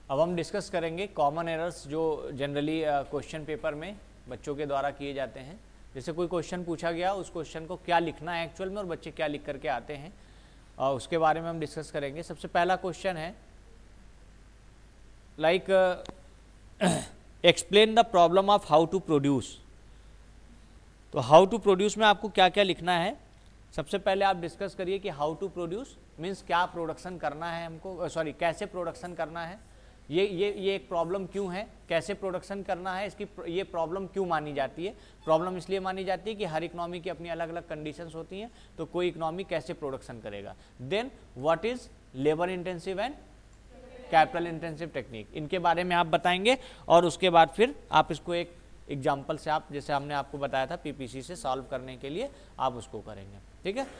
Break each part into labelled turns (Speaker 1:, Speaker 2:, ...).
Speaker 1: अब हम डिस्कस करेंगे कॉमन एरर्स जो जनरली क्वेश्चन पेपर में बच्चों के द्वारा किए जाते हैं। जैसे कोई क्वेश्चन पूछा गया, उस क्वेश्चन को क्या लिखना है एक्चुअल में और बच्चे क्या लिख करके आते हैं, उसके बारे में हम डिस्कस करेंगे। सबसे पहला क्वेश्चन है like explain the problem of how to produce. तो हाउ टू प्रोड्यूस में आपको क्या क्या लिखना है, सबसे पहले आप डिस्कस करिए कि हाउ टू प्रोड्यूस मीन्स क्या प्रोडक्शन करना है हमको, सॉरी कैसे प्रोडक्शन करना है, ये एक प्रॉब्लम क्यों है, कैसे प्रोडक्शन करना है, इसकी ये प्रॉब्लम क्यों मानी जाती है। प्रॉब्लम इसलिए मानी जाती है कि हर इकोनॉमी की अपनी अलग अलग कंडीशंस होती हैं, तो कोई इकोनॉमी कैसे प्रोडक्शन करेगा। Then what is labour intensive and capital intensive technique, इनके बारे में आप बताएंगे और उसके बाद फिर आप इसको एक एग्जाम्पल से, आप जैसे हमने आपको बताया था पीपीसी से सॉल्व करने के लिए, आप उसको करेंगे। ठीक है।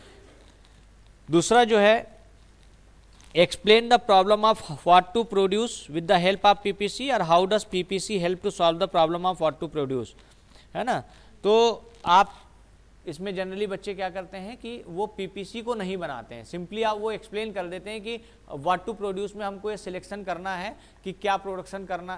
Speaker 1: दूसरा जो है explain the problem of what to produce with the help of PPC और how does PPC help to solve the problem of what to produce, है ना। तो आप इसमें जनरली बच्चे क्या करते हैं कि वो पीपीसी को नहीं बनाते हैं, सिंपली आप वो एक्सप्लेन कर देते हैं कि व्हाट टू प्रोड्यूस में हमको ये सिलेक्शन करना है कि क्या प्रोडक्शन करना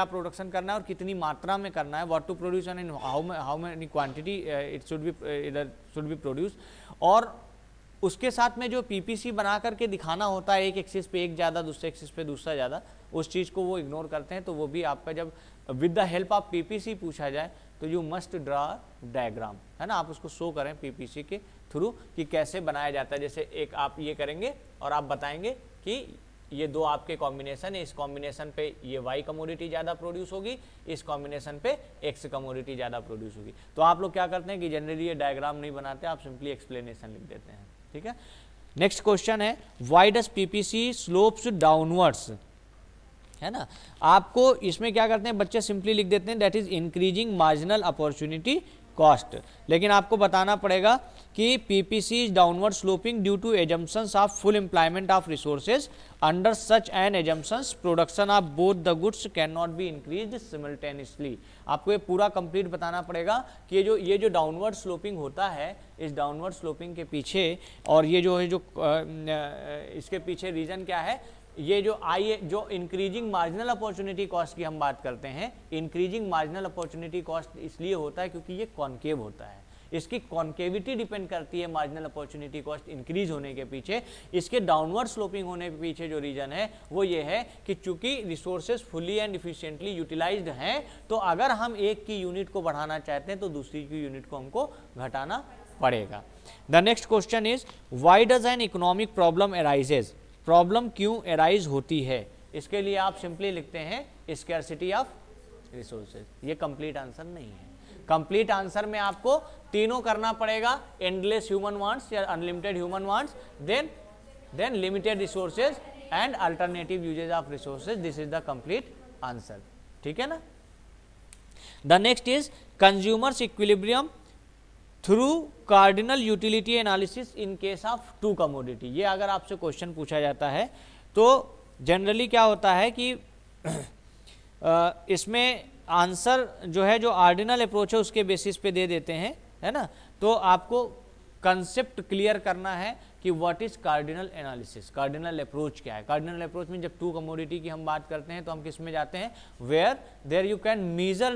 Speaker 1: है और कितनी मात्रा में करना है। What to produce and how many quantity it should be produce. और उसके साथ में जो पीपीसी बना करके दिखाना होता है, एक एक्सिस पे एक ज़्यादा, दूसरे एक्सिस पे दूसरा ज़्यादा, उस चीज़ को वो इग्नोर करते हैं। तो वो भी आपका जब with the help of PPC पूछा जाए तो यू मस्ट ड्रा डायग्राम, है ना। आप उसको शो करें पीपीसी के थ्रू कि कैसे बनाया जाता है। जैसे एक आप ये करेंगे और आप बताएंगे कि ये दो आपके कॉम्बिनेशन है, इस कॉम्बिनेशन पे ये वाई कमोडिटी ज़्यादा प्रोड्यूस होगी, इस कॉम्बिनेशन पे एक्स कमोडिटी ज़्यादा प्रोड्यूस होगी। तो आप लोग क्या करते हैं कि जनरली ये डायग्राम नहीं बनाते, आप सिंपली एक्सप्लेनेशन लिख देते हैं। ठीक है। नेक्स्ट क्वेश्चन है why does PPC slopes downwards, है ना। आपको इसमें क्या करते हैं बच्चे, सिंपली लिख देते हैं that is increasing marginal opportunity cost. लेकिन आपको बताना पड़ेगा कि PPC is downward sloping due to assumptions of full employment of resources under such an assumptions production of both the goods can not be increased simultaneously. आपको ये पूरा complete बताना पड़ेगा कि ये जो डाउनवर्ड स्लोपिंग होता है, इस डाउनवर्ड स्लोपिंग के पीछे और ये जो है इसके पीछे रीजन क्या है। ये जो इंक्रीजिंग मार्जिनल अपॉर्चुनिटी कॉस्ट की हम बात करते हैं, इंक्रीजिंग मार्जिनल अपॉर्चुनिटी कॉस्ट इसलिए होता है क्योंकि ये कॉन्केव होता है, इसकी कॉन्केविटी डिपेंड करती है मार्जिनल अपॉर्चुनिटी कॉस्ट इंक्रीज होने के पीछे। इसके डाउनवर्ड स्लोपिंग होने के पीछे जो रीजन है वो ये है कि चूंकि resources fully and efficiently utilized हैं, तो अगर हम एक की यूनिट को बढ़ाना चाहते हैं तो दूसरी की यूनिट को हमको घटाना पड़ेगा। The next question is why does an economic problem arises, problem क्यों अराइज होती है। इसके लिए आप सिंपली लिखते हैं स्कैर्सिटी ऑफ रिसोर्सेज। ये कंप्लीट आंसर नहीं है। कंप्लीट आंसर में आपको तीनों करना पड़ेगा, एंडलेस ह्यूमन वांट्स या unlimited human wants, then limited resources and alternative uses of resources. This is the complete answer. ठीक है ना। The next is consumers equilibrium through cardinal utility analysis in case of two commodity. ये अगर आपसे question पूछा जाता है तो जनरली क्या होता है कि इसमें आंसर जो है, जो ऑर्डिनल अप्रोच है उसके बेसिस पे दे देते हैं, है ना। तो आपको कंसेप्ट क्लियर करना है कि what is cardinal analysis, cardinal approach क्या है। कार्डिनल अप्रोच में जब टू कमोडिटी की हम बात करते हैं तो हम किस में जाते हैं, where there you can measure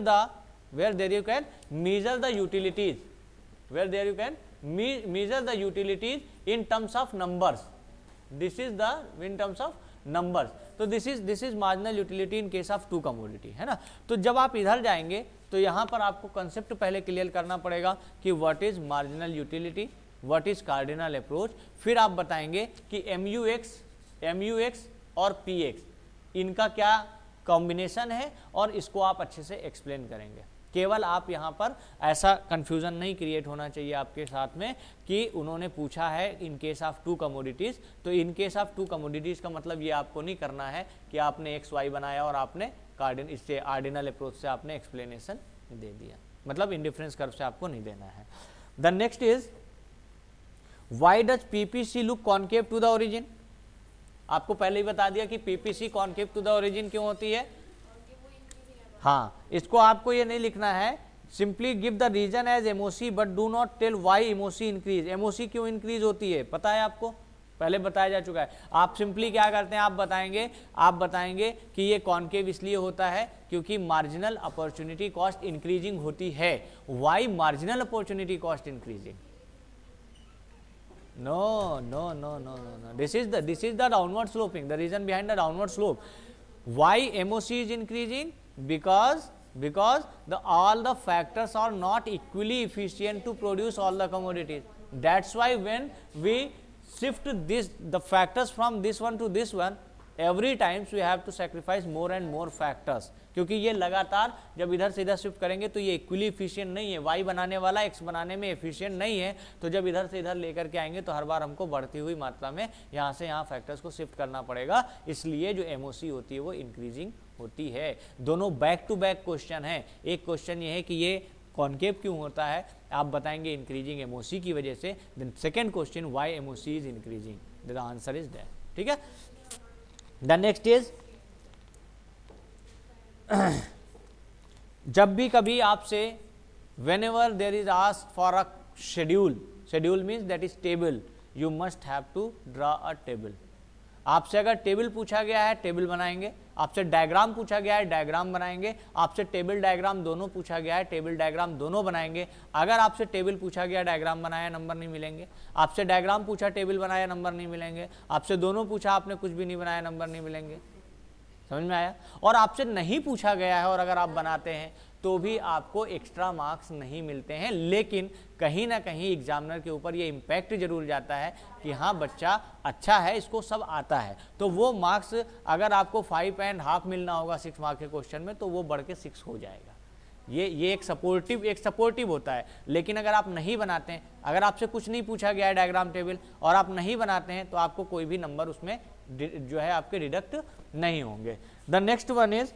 Speaker 1: the utilities, where there you can measure the utilities in terms of numbers. This is the in terms of numbers. तो this is marginal utility in case of two commodity, है ना। तो जब आप इधर जाएंगे तो यहाँ पर आपको कंसेप्ट पहले क्लियर करना पड़ेगा कि what is marginal utility, what is cardinal approach. फिर आप बताएंगे कि MUX और PX इनका क्या कॉम्बिनेशन है और इसको आप अच्छे से एक्सप्लेन करेंगे। केवल आप यहाँ पर ऐसा कंफ्यूजन नहीं क्रिएट होना चाहिए आपके साथ में कि उन्होंने पूछा है in case of two commodities, तो in case of two commodities का मतलब ये आपको नहीं करना है कि आपने XY बनाया और आपने इससे ऑर्डिनल अप्रोच से आपने एक्सप्लेनेशन दे दिया, मतलब इंडिफरेंस कर्व से आपको नहीं देना है। The next is why does PPC look concave to the origin. आपको पहले ही बता दिया कि PPC concave to the origin क्यों होती है। हाँ, इसको आपको ये नहीं लिखना है, simply give the reason as MOC but do not tell why MOC increase. MOC क्यों इंक्रीज होती है पता है आपको, पहले बताया जा चुका है। आप सिंपली क्या करते हैं, आप बताएंगे कि ये कॉनकेव इसलिए होता है क्योंकि मार्जिनल अपॉर्चुनिटी कॉस्ट इंक्रीजिंग होती है। Why marginal opportunity cost increasing? No. This is the downward sloping. The reason behind the downward slope. Why MOC is increasing? Because all the factors are not equally efficient to produce all the commodities. That's why when we shift the factors from this one to this one, every times we have to sacrifice more and more factors. क्योंकि ये लगातार जब इधर से इधर shift करेंगे तो ये इक्वली एफिशिएंट नहीं है, y बनाने वाला x बनाने में एफिशिएंट नहीं है, तो जब इधर से इधर लेकर के आएंगे तो हर बार हमको बढ़ती हुई मात्रा में यहाँ से यहाँ फैक्टर्स को शिफ्ट करना पड़ेगा, इसलिए जो एमओसी होती है वो इंक्रीजिंग होती है। दोनों बैक टू बैक क्वेश्चन है। एक क्वेश्चन ये है कि ये कॉनकेव क्यों होता है, आप बताएंगे इंक्रीजिंग एमओसी की वजह से। Then second question, why MOC is increasing, the answer is that. ठीक है, द नेक्स्ट इज जब भी कभी आपसे whenever there is asked for a schedule means that is table, you must have to draw a table। आपसे अगर table पूछा गया है टेबल बनाएंगे, आपसे डायग्राम पूछा गया है डायग्राम बनाएंगे, आपसे टेबल डायग्राम दोनों पूछा गया है टेबल डायग्राम दोनों बनाएंगे। अगर आपसे टेबल पूछा गया डायग्राम बनाया नंबर नहीं मिलेंगे, आपसे डायग्राम पूछा टेबल बनाया नंबर नहीं मिलेंगे, आपसे दोनों पूछा आपने कुछ भी नहीं बनाया नंबर नहीं मिलेंगे। समझ में आया? और आपसे नहीं पूछा गया है और अगर आप बनाते हैं तो भी आपको एक्स्ट्रा मार्क्स नहीं मिलते हैं, लेकिन कहीं ना कहीं एग्जामिनर के ऊपर ये इम्पैक्ट जरूर जाता है कि हाँ बच्चा अच्छा है, इसको सब आता है, तो वो मार्क्स अगर आपको 5.5 मिलना होगा 6 मार्क के क्वेश्चन में तो वो बढ़ के 6 हो जाएगा। ये एक सपोर्टिव होता है। लेकिन अगर आप नहीं बनाते हैं, अगर आपसे कुछ नहीं पूछा गया है डायग्राम टेबल और आप नहीं बनाते हैं तो आपको कोई भी नंबर उसमें जो है आपके डिडक्ट नहीं होंगे। The next one is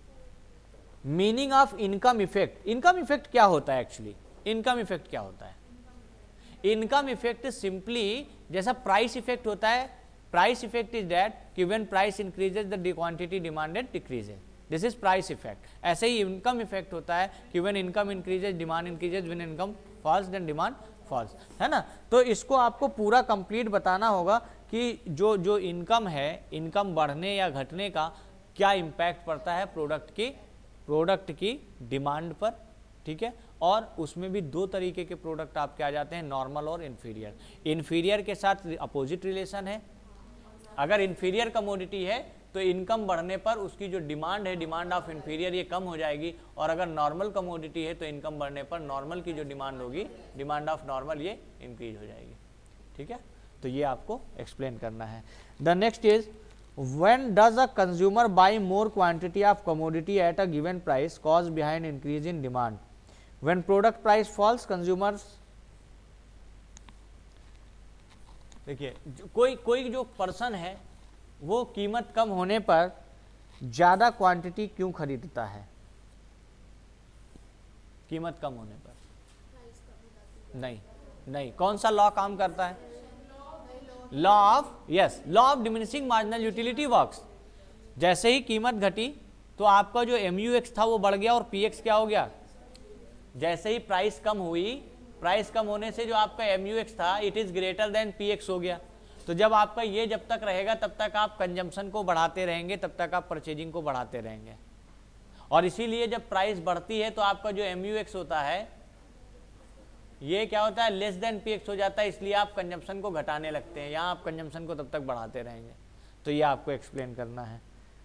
Speaker 1: meaning of income effect. Income effect क्या होता है एक्चुअली? इनकम इफेक्ट क्या होता है? इनकम इफेक्ट सिंपली जैसा प्राइस इफेक्ट होता है, प्राइस इफेक्ट इज दैट कि when price increases the quantity demanded decreases, this is price effect. ऐसे ही इनकम इफेक्ट होता है कि when income increases demand increases, when income falls then demand falls, है ना। तो इसको आपको पूरा कंप्लीट बताना होगा कि जो इनकम है, इनकम बढ़ने या घटने का क्या इम्पैक्ट पड़ता है प्रोडक्ट की डिमांड पर। ठीक है, और उसमें भी दो तरीके के प्रोडक्ट आपके आ जाते हैं, नॉर्मल और इन्फीरियर। इन्फीरियर के साथ अपोजिट रिलेशन है। अगर इन्फीरियर कमोडिटी है तो इनकम बढ़ने पर उसकी जो डिमांड है, डिमांड ऑफ इन्फीरियर, ये कम हो जाएगी, और अगर नॉर्मल कमोडिटी है तो इनकम बढ़ने पर नॉर्मल की जो डिमांड होगी, डिमांड ऑफ नॉर्मल, ये इंक्रीज हो जाएगी। ठीक है, तो ये आपको एक्सप्लेन करना है। The next is when does a consumer buy more quantity of commodity at a given price cause behind increase in demand? When product price falls, consumers, देखिए कोई जो पर्सन है वो कीमत कम होने पर ज्यादा क्वांटिटी क्यों खरीदता है? कीमत कम होने पर नहीं, कौन सा लॉ काम करता है? Law of diminishing marginal utility works. जैसे ही कीमत घटी तो आपका जो MUX था वो बढ़ गया और PX क्या हो गया? जैसे ही प्राइस कम हुई, प्राइस कम होने से जो आपका MUX था it is greater than PX हो गया। तो जब आपका ये जब तक रहेगा तब तक आप कंजम्पशन को बढ़ाते रहेंगे, तब तक आप परचेजिंग को बढ़ाते रहेंगे, और इसीलिए जब प्राइस बढ़ती है तो आपका जो MUX होता है ये क्या होता है? लेस देन PX हो जाता है, इसलिए आप कंजम्पशन को घटाने लगते हैं, यहाँ आप कंजम्पशन को तब तक बढ़ाते रहेंगे। तो ये आपको एक्सप्लेन करना है।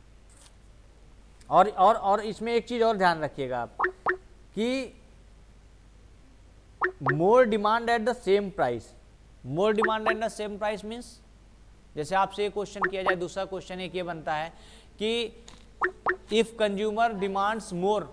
Speaker 1: और इसमें एक चीज और ध्यान रखिएगा आप कि more demand at the same price. More demand at the same price means, जैसे आपसे ये क्वेश्चन किया जाए, दूसरा क्वेश्चन एक ये बनता है कि if consumer demands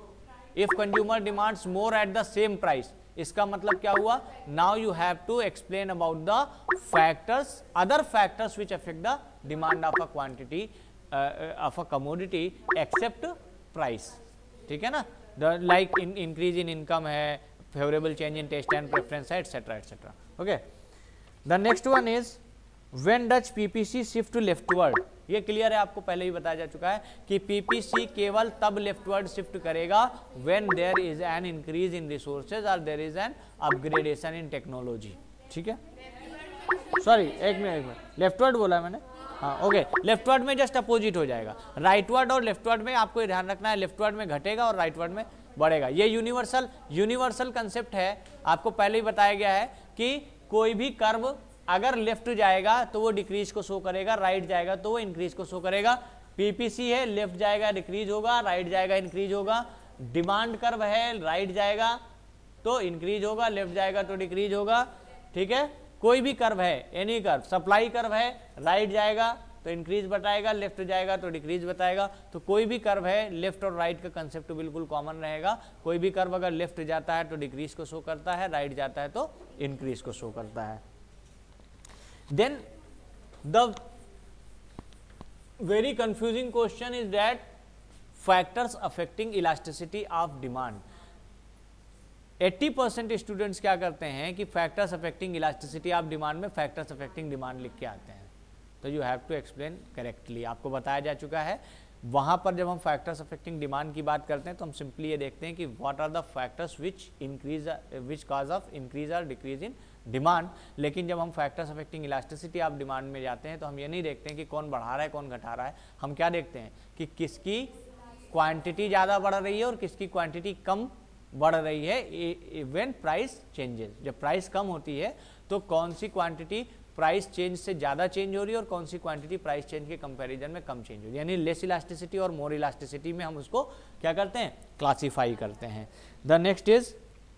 Speaker 1: more at the same price, इसका मतलब क्या हुआ? Now you have to explain about the factors, other factors which affect the demand of a quantity of a commodity except price. ठीक है ना, लाइक इंक्रीज इन इनकम है, favourable change in taste and preference है, etcetera etcetera. Okay, the next one is when does PPC shift leftward. ये क्लियर है, आपको पहले ही बताया जा चुका है कि PPC केवल तब लेफ्टवर्ड शिफ्ट करेगा when there is an increase in resources और there is an upgradation in technology. ठीक है, सॉरी एक मिनट लेफ्टवर्ड बोला मैंने, हाँ ओके, लेफ्टवर्ड में जस्ट अपोजिट हो जाएगा। राइटवर्ड और लेफ्टवर्ड में आपको ध्यान रखना है, लेफ्टवर्ड में घटेगा और राइटवर्ड में बढ़ेगा। ये यूनिवर्सल कंसेप्ट है, आपको पहले ही बताया गया है कि कोई भी कर्व अगर लेफ्ट जाएगा तो वो डिक्रीज को शो करेगा, राइट जाएगा तो वो इंक्रीज को शो करेगा। पीपीसी है, लेफ्ट जाएगा डिक्रीज होगा, राइट जाएगा इंक्रीज होगा। डिमांड कर्व है, राइट जाएगा तो इंक्रीज होगा, लेफ्ट जाएगा तो डिक्रीज होगा, ठीक है। कोई भी कर्व है, एनी कर्व, सप्लाई कर्व है, राइट जाएगा तो इंक्रीज बताएगा, लेफ्ट जाएगा तो डिक्रीज बताएगा। तो कोई भी कर्व है, लेफ्ट और राइट का कंसेप्ट बिल्कुल कॉमन रहेगा। कोई भी कर्व अगर लेफ्ट जाता है तो डिक्रीज को शो करता है, राइट जाता है तो इंक्रीज को शो करता है। Then the very confusing question is that factors affecting elasticity of demand. 80% students क्या करते हैं कि factors affecting elasticity of demand में फैक्टर्स अफेक्टिंग डिमांड लिख के आते हैं। तो you have to explain correctly, आपको बताया जा चुका है। वहां पर जब हम फैक्टर्स अफेक्टिंग डिमांड की बात करते हैं तो हम सिंपली ये देखते हैं कि what are the factors which cause of increase और डिक्रीज इन डिमांड। लेकिन जब हम factors affecting elasticity of demand में जाते हैं तो हम ये नहीं देखते हैं कि कौन बढ़ा रहा है कौन घटा रहा है। हम क्या देखते हैं कि किसकी क्वांटिटी ज़्यादा बढ़ रही है और किसकी क्वांटिटी कम बढ़ रही है व्हेन प्राइस चेंजेस। जब प्राइस कम होती है तो कौन सी क्वांटिटी प्राइस चेंज से ज़्यादा चेंज हो रही है और कौन सी क्वांटिटी प्राइस चेंज के कंपैरिजन में कम चेंज हो रही है। यानी लेस इलास्टिसिटी और मोर इलास्टिसिटी में हम उसको क्या करते हैं, क्लासीफाई करते हैं। The next is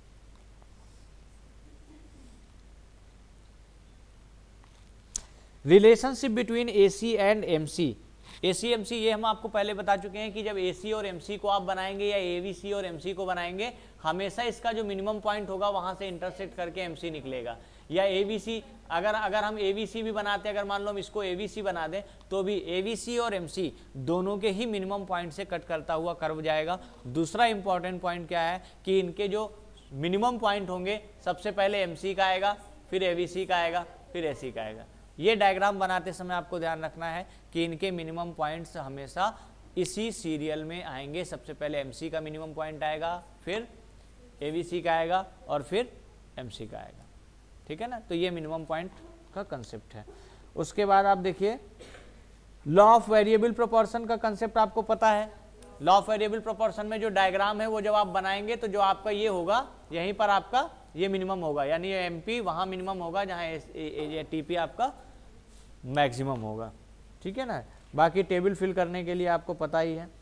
Speaker 1: relationship between AC and MC. AC MC ये हम आपको पहले बता चुके हैं कि जब एसी और एमसी को आप बनाएंगे या एवीसी और एमसी को बनाएंगे, हमेशा इसका जो मिनिमम पॉइंट होगा वहां से इंटरसेक्ट करके एमसी निकलेगा। या एवीसी अगर हम एवीसी भी बनाते हैं, अगर मान लो हम इसको एवीसी बना दें तो भी एवीसी और एमसी दोनों के ही मिनिमम पॉइंट से कट करता हुआ कर्व जाएगा। दूसरा इंपॉर्टेंट पॉइंट क्या है कि इनके जो मिनिमम पॉइंट होंगे सबसे पहले एमसी का आएगा, फिर एवीसी का आएगा, फिर एसी का आएगा। ये डायग्राम बनाते समय आपको ध्यान रखना है कि इनके मिनिमम पॉइंट्स हमेशा इसी सीरियल में आएंगे। सबसे पहले एमसी का मिनिमम पॉइंट आएगा, फिर एवीसी का आएगा और फिर एमसी का आएगा, ठीक है ना। तो ये मिनिमम पॉइंट का कंसेप्ट है। उसके बाद आप देखिए लॉ ऑफ वेरिएबल प्रोपोर्शन का कंसेप्ट आपको पता है। लॉ ऑफ वेरिएबल प्रोपोर्शन में जो डायग्राम है वो जब आप बनाएंगे तो जो आपका ये होगा, यहीं पर आपका ये मिनिमम होगा, यानी ये एमपी वहाँ मिनिमम होगा जहाँ ये टीपी आपका मैक्सिमम होगा, ठीक है ना। बाकी टेबल फिल करने के लिए आपको पता ही है।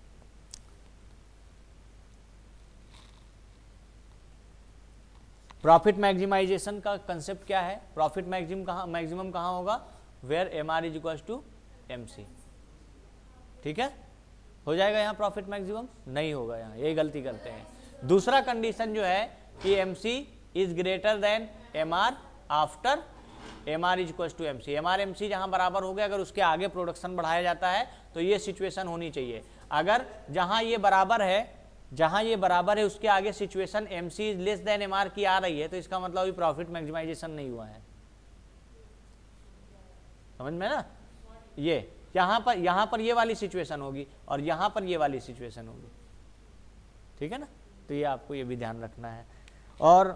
Speaker 1: प्रॉफिट मैक्सिमाइजेशन का कंसेप्ट क्या है, प्रॉफिट मैक्सिमम कहाँ होगा, where M R is equal to M C, ठीक है। हो जाएगा यहाँ प्रॉफिट मैक्सिमम नहीं होगा, यहाँ यही गलती करते हैं। दूसरा कंडीशन जो है कि M C is greater than M R after M R is equal to M C. M R M C जहाँ बराबर हो गया, अगर उसके आगे प्रोडक्शन बढ़ाया जाता है तो ये सिचुएशन होनी चाहिए। अगर जहाँ ये बराबर है उसके आगे situation M C is less than M R की आ रही है तो इसका मतलब अभी प्रॉफिट मैक्सिमाइजेशन नहीं हुआ है, समझ में ना। ये यहाँ पर ये वाली सिचुएशन होगी और यहाँ पर ये वाली सिचुएशन होगी, ठीक है ना। तो ये आपको ये भी ध्यान रखना है। और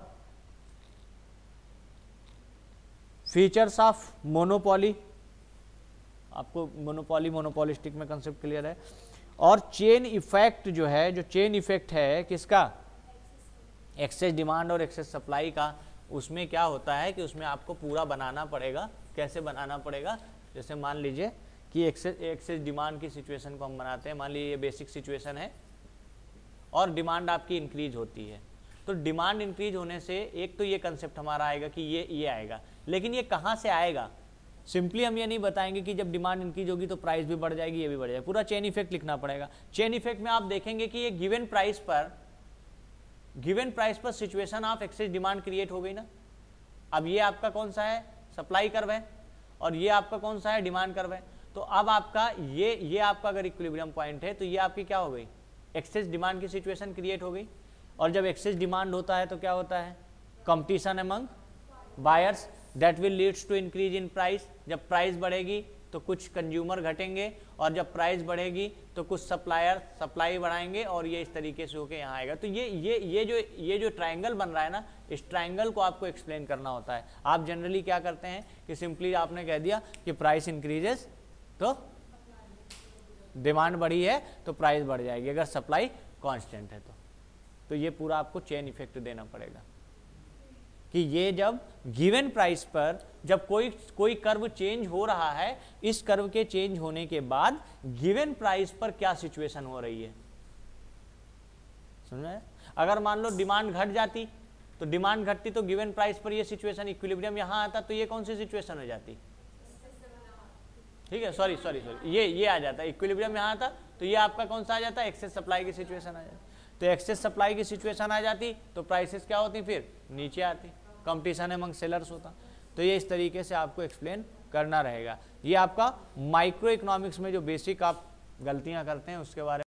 Speaker 1: फीचर्स ऑफ मोनोपोली, आपको मोनोपोलिस्टिक में कंसेप्ट क्लियर है। और चेन इफेक्ट जो है, जो चेन इफेक्ट है किसका, एक्सेस डिमांड और एक्सेस सप्लाई का, उसमें क्या होता है कि उसमें आपको पूरा बनाना पड़ेगा। कैसे बनाना पड़ेगा, जैसे मान लीजिए कि एक्सेस डिमांड की सिचुएशन को हम बनाते हैं। मान लीजिए ये बेसिक सिचुएशन है और डिमांड आपकी इंक्रीज होती है, तो डिमांड इंक्रीज होने से एक तो ये कंसेप्ट हमारा आएगा कि ये आएगा, लेकिन ये कहाँ से आएगा, सिंपली हम ये नहीं बताएंगे कि जब डिमांड इंक्रीज होगी तो प्राइस भी बढ़ जाएगी, ये भी बढ़ जाएगा। पूरा चेन इफेक्ट लिखना पड़ेगा। चेन इफेक्ट में आप देखेंगे कि ये गिवन प्राइस पर situation of excess demand create हो गई ना। अब ये आपका कौन सा है, सप्लाई कर्व है, और ये आपका कौन सा है, डिमांड कर्व है। तो अब आपका ये आपका अगर इक्विलिब्रियम पॉइंट है तो ये आपकी क्या हो गई, एक्सेस डिमांड की सिचुएशन क्रिएट हो गई। और जब एक्सेस डिमांड होता है तो क्या होता है, competition among buyers that will leads to increase in price. जब प्राइस बढ़ेगी तो कुछ कंज्यूमर घटेंगे, और जब प्राइस बढ़ेगी तो कुछ सप्लायर सप्लाई बढ़ाएंगे, और ये इस तरीके से होके यहाँ आएगा। तो ये जो ट्रायंगल बन रहा है ना, इस ट्रायंगल को आपको एक्सप्लेन करना होता है। आप जनरली क्या करते हैं कि सिंपली आपने कह दिया कि प्राइस इंक्रीजेस तो डिमांड बढ़ी है तो प्राइस बढ़ जाएगी, अगर सप्लाई कांस्टेंट है तो ये पूरा आपको चेन इफेक्ट देना पड़ेगा कि ये जब गिवन प्राइस पर जब कोई कर्व चेंज हो रहा है, इस कर्व के चेंज होने के बाद गिवन प्राइस पर क्या सिचुएशन हो रही है, समझ में? अगर मान लो डिमांड घट जाती, तो डिमांड घटती तो गिवन प्राइस पर ये सिचुएशन इक्विलिब्रियम यहां आता, तो ये कौन सी सिचुएशन हो जाती? ठीक है, सॉरी ये आ जाता है इक्विलिब्रियम यहाँ था, तो ये आपका कौन सा आ जाता है? एक्सेस सप्लाई की सिचुएशन आ जाती। तो एक्सेस सप्लाई की सिचुएशन आ जाती तो प्राइसेस क्या होती, फिर नीचे आती, कंपटीशन अमंग सेलर्स होता। तो ये इस तरीके से आपको एक्सप्लेन करना रहेगा। ये आपका माइक्रो इकोनॉमिक्स में जो बेसिक आप गलतियां करते हैं उसके बारे में